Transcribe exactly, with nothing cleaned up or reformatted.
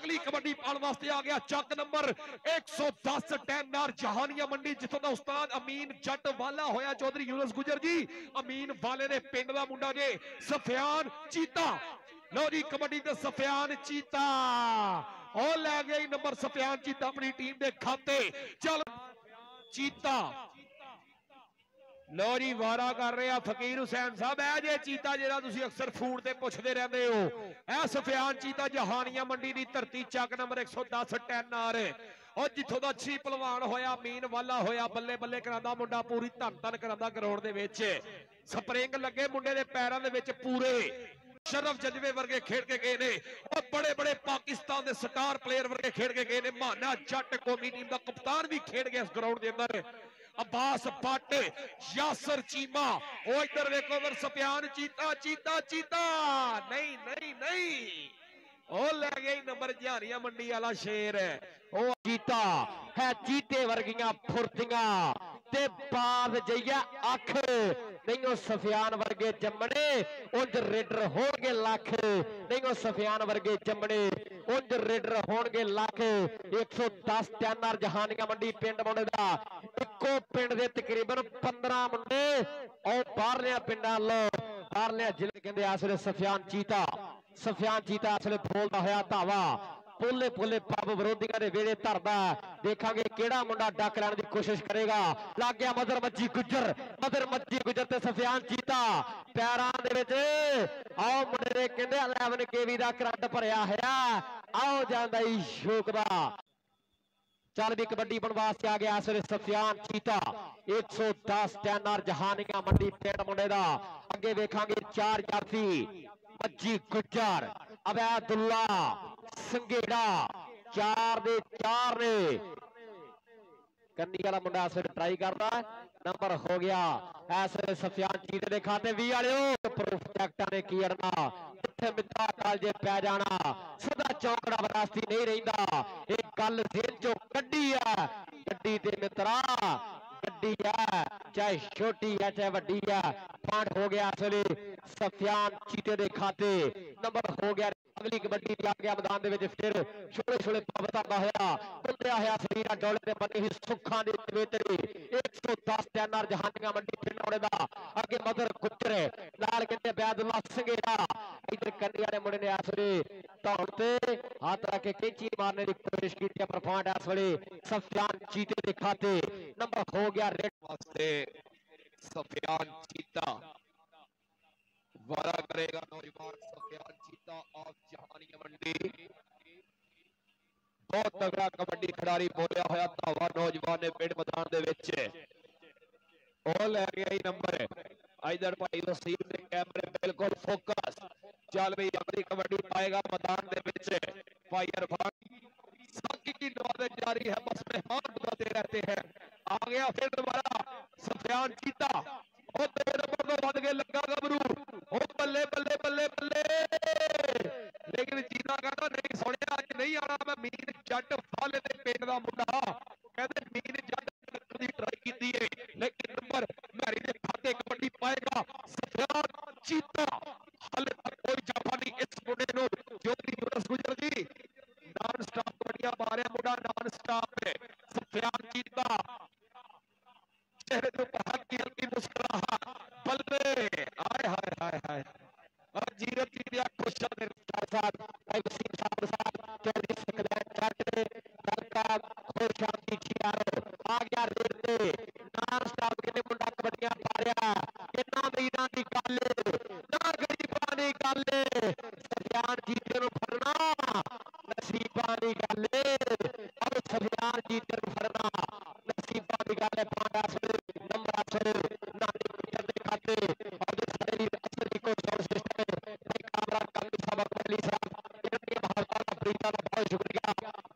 अगली कबड्डी पाने वास्ते आ गया चक नंबर एक सौ दस टेन आर जहानिया मंडी जिथों का उस्ताद अमीन जट वाला होया चौधरी यूनुस गुजर जी अमीन वाले ने पिंड का मुंडा जे सफियान चीता। लो जी कबड्डी ते सफियान चीता और लै गई नंबर सफियान चीता अपनी टीम के खाते। चल चीता लो जी वारा कर रहे फकीर हुसैन साहब है जे चीता जो अक्सर फोन से पूछते रहते हो ए सफियान चीता जहानिया मंडी की धरती चक नंबर एक सौ दस टेन आ रहे और जिथों का अच्छी पलवान होया मीन वाला होया बल्ले बल्ले करा मुंडा पूरी धन धन करा ग्राउंड के स्प्रिंग लगे मुंडे के पैरों के पूरे शरफ जज्बे वर्गे खेड के गए ने और बड़े बड़े पाकिस्तान के स्टार प्लेयर वर्गे खेड के गए ने। माना जट कौमी टीम का कप्तान भी खेड गया इस ग्राउंड के अंदर। अब्बास भट्ट यासर चीमा ओ इधर देखो इधर सफियान चीता चीता चीता नहीं नहीं नहीं ओ ले गई नंबर जहानिया मंडी वाला शेर है ओ चीता है चीते वर्गियां फुर्तियां ते बाज जइया अख नहीं ओ सफियान वर्गे जमने उंज रेडर होणगे लख नहीं ओ सफियान वर्गे जमने उंज रेडर होणगे लख। एक सौ दस टेन आर जहानिया मंडी पिंड मुंडे दा इक्को पिंड दे तकरीबन पंद्रह मुंडे और बाहरलियां पिंडां लो बाहरलियां जिले कहंदे इस वेले सफियान चीता सफियान चीता इस वेले बोलदा होया धावा पोले पोले पब विरोधियों के वेड़े धरदा। देखांगे केड़ा मुंडा डक लैण दी कोशिश करेगा। लग गया मदर मज्जी गुजर मदर मज्जी गुजर ते सफियान चीता पैरां दे विच आओ मुंडे दे कहंदे इलेवन केवी दा करंट भरिया होया आओ जांदा ई शोकदा। चल भी कबड्डी बन वास्ते आ गया इस वेले सफियान चीता एक सौ दस टेन आर जहानिया मंडी पिंड मुंडे दा। अगे वेखांगे चार जाफी मज्जी गुजर अबैदुल्ला संघेड़ा चार दे चार ने कन्नी वाला मुंडा इस ट्राई करता नंबर हो गया ऐसे सफियान चीते दे खाते भी आलियो प्रोजेक्टा ने की अड़ना जिथे मित्रा कालजे पै जाना सदा चौकड़ा विरासती नहीं रहिंदा। एक गल जेल चो कड्डी है कड्डी ते मित्रा कड्डी है चाहे छोटी है चाहे वड्डी है पॉइंट हो गया इस वेले सफियान चीते दे खाते नंबर हो गया। अगली कबड्डी आ गया मैदान दे विच फिर छोले छोले पवता होया बुंदिया होया शरीरा डोले ते बनी ही सुखा दी कवेतरी एक सौ दस टेन आर जहानिया मंडी पिंड मुंडे दा। अगे मदर गुजर नाल कहंदे अबैदुल्ला संघेड़ा इधर कन्नी वाले मुंडे ने इस वेले धौण ते हाथ रख के कैंची मारने की कोशिश की पर पॉइंट इस वेले सफियान चीते दे खाते नंबर हो गया रेड वास्ते सफियान चीता वारा करेगा नौजवान सफियान चीता ऑफ जहानिया मंडी। बहुत तगड़ा कबड्डी खिडारी बोलिया होया धावा नौजवान ने पिंड मैदान दे विच ओ ले गया नंबर इधर भाई वसीम ने कैमरे बिल्कुल फोकस। चल भाई अगली कबड्डी पाएगा मैदान दे विच भाई अरफान साकी की नवाज़ जारी है बस मेहमान बुलाते रहते हैं। आ गया फिर दोबारा सफियान चीता और दो नंबर को बद के लगा गबरू ओ बल्ले बल्ले बल्ले बल्ले लेकिन चीता कहता नहीं सुने अज नहीं आना मैं मीन जट वाले दे पिंड दा मुंडा कहते मीन जट की ट्राई की है लेकिन नंबर मैरी दे खाते कबड्डी पाएगा सफियान चीता। हाले तक कोई जाफा नहीं इस मुंडे नु ज्योति यूनुस गुजर जी नॉन स्टॉप कबड्डियां मारे मुंडा नॉन स्टॉप है सफियान चीता चेहरे तो हल्की हल्की मुस्कुराहट बल्ले आए हाय हाय हाय और जीरत जी दिया खुश है साथ भाई वसीम साहब साहब चौधरी सकलैन जट कलका खुश शांति जी आ गया रेड ते नॉन स्टॉप के मुंडा कबड्डियां पा रहा इन्ना मीरां दी गल ना गरीबां दी गल सफियान जीते नु फड़ना नसीबां दी गल और सफियान जीते नु फड़ना नसीबां दी गल पांडा नंबर आसरे नानी गुजर दे खाते और जो सारे वीर असर की को साउंड सिस्टम है कामरान कामी साहब अली साहब इनके बहुत बहुत प्रीता बहुत शुक्रिया